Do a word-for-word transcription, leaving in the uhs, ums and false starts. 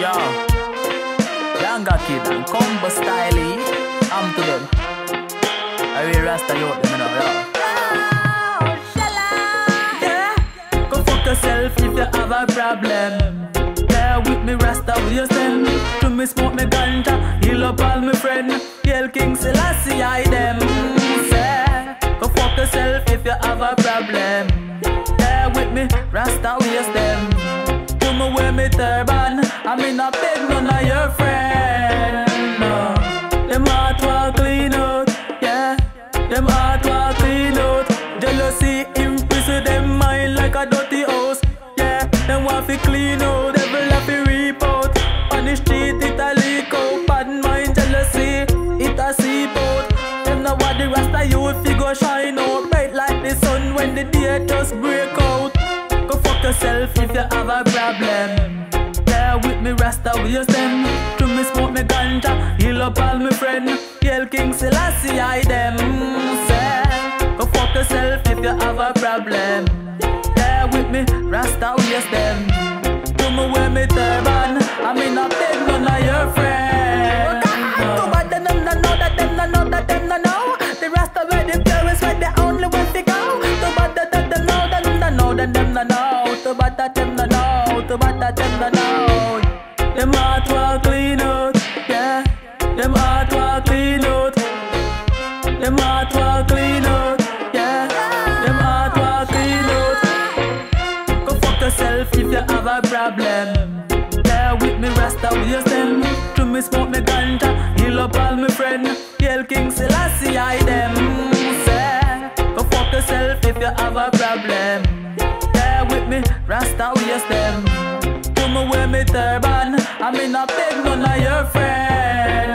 Yo, younger kid and combo style, I'm to them. I will Rasta you them, you know, yo. Yeah, go fuck yourself if you have a problem. Bear with me, Rasta, with your stem. To me smoke me ganja, heal up all my friend. Yell King Selassie, I them. Say, go fuck yourself if you have a problem. Bear with me, Rasta, with your stem. To me wear me turban, I mean I beg none of your friends. No, them heart will clean out, yeah. Them heart will clean out. Jealousy imprison them mind like a dirty house, yeah. Them want to clean out, devil have to reap out. On the street it a leak out, bad mind jealousy, it a seep out. Them know what the Rasta youth fi go shine out, bright like the sun when the day just break out. Go fuck yourself if you have a problem. Bear with me, Rasta, with your stem. To me smoke me ganja, heal up all my friend. Yell King Selassie, I them. Say, go fuck yourself if you have a problem. Bear with me, Rasta, with your stem. To me wear me turban, I mean I beg none of your friends. Too bad them no know that them no know that them no know. The Rasta where the purest, where the only way to go. Too bad that them know that them no know, that them no know. Too bad that them no know, too bad that them no know. Them heart will clean out, yeah. Them heart will clean out. Them heart will clean out, yeah. Them heart will clean out. Go fuck yourself if you have a problem. Bear with me, Rasta, with your stem. To me smoke me ganja, heal up all my friend. Yell King Selassie, I them. Say, go fuck yourself if you have a problem. Bear with me, Rasta, with your stem. To me wear me turban, I mean I beg none of your friends.